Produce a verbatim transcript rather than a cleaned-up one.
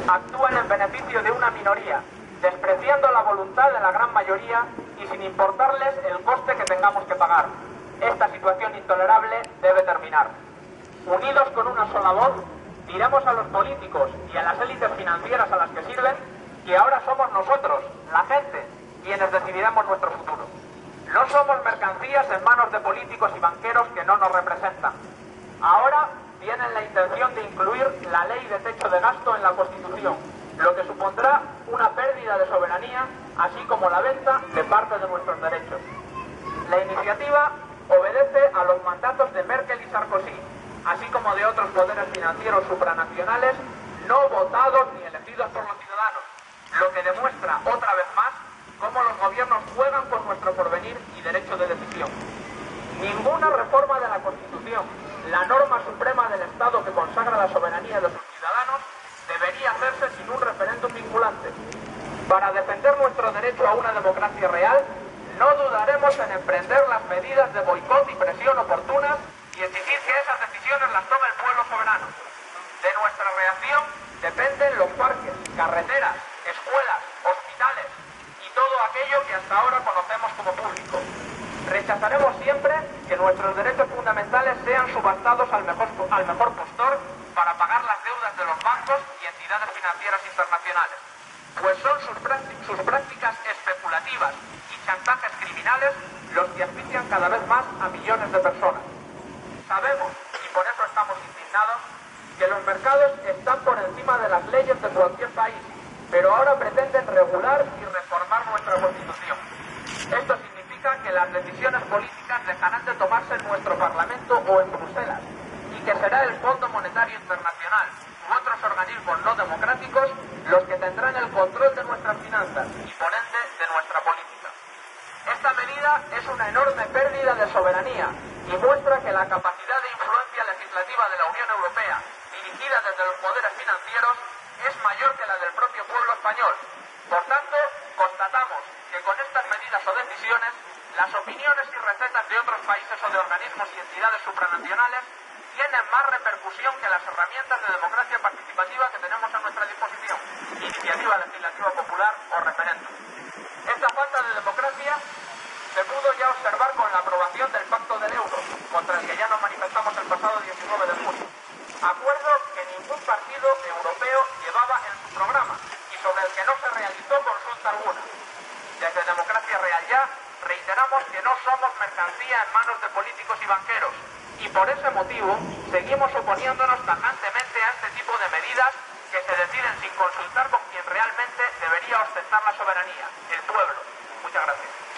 actúan en beneficio de una minoría, despreciando la voluntad de la gran mayoría y sin importarles el coste que tengamos que pagar. Esta situación intolerable debe terminar. Unidos con una sola voz, diremos a los políticos y a las élites financieras a las que sirven que ahora somos nosotros, la gente, quienes decidiremos nuestro futuro. No somos mercancías en manos de políticos y banqueros que no nos representan. Ahora tienen la intención de incluir la ley de techo de gasto en la Constitución, lo que supondrá una pérdida de soberanía, así como la venta de parte de nuestros derechos. La iniciativa obedece a los mandatos de Merkel y Sarkozy, así como de otros poderes financieros supranacionales no votados ni elegidos por los ciudadanos, lo que demuestra otra vez más cómo los gobiernos juegan con nuestro porvenir y derecho de decisión. Ninguna reforma de la Constitución, la norma suprema del Estado que consagra la soberanía de sus ciudadanos, debería hacerse sin un referéndum vinculante. Para defender nuestro derecho a una democracia real, no dudaremos en emprender las medidas de boicot y presión oportunas y exigir que esas decisiones las tome el pueblo soberano. De nuestra reacción dependen los parques, carreteras, escuelas, hospitales y todo aquello que hasta ahora conocemos como público. Rechazaremos siempre que nuestros derechos fundamentales sean subastados al mejor, al mejor postor para pagar las deudas de los bancos y entidades financieras internacionales, pues son sus, sus prácticas especulativas y chantajes criminales los que asfixian cada vez más a millones de personas. Sabemos, y por eso estamos indignados, que los mercados están por encima de las leyes de cualquier país, pero ahora pretenden regular y reformar nuestra Constitución. Esto significa que las decisiones políticas dejarán de tomarse en nuestro Parlamento o en Bruselas, y que será el Fondo Monetario Internacional u otros organismos no democráticos los que tendrán el control de nuestras finanzas y, por ende, de nuestra política. Esta medida es una enorme pérdida de soberanía y muestra que la capacidad de influencia legislativa de la Unión Europea, dirigida desde los poderes financieros, es mayor que la del propio pueblo español. Por tanto, constatamos que con estas medidas o decisiones, las opiniones y recetas de otros países o de organismos y entidades supranacionales tienen más repercusión que las herramientas de democracia participativa que tenemos a nuestra disposición, iniciativa legislativa popular o referéndum. Esta falta de democracia se pudo ya observar con la aprobación del Pacto del Euro, contra el que ya nos manifestamos el pasado diecinueve de junio. Acuerdo que ningún partido europeo llevaba en su programa y sobre el que no se realizó consulta alguna. Desde Democracia Real Ya reiteramos que no somos mercancía en manos de políticos y banqueros y por ese motivo seguimos oponiéndonos tajantemente a este tipo de medidas que se deciden sin consultar con quien realmente debería ostentar la soberanía, el pueblo. Muchas gracias.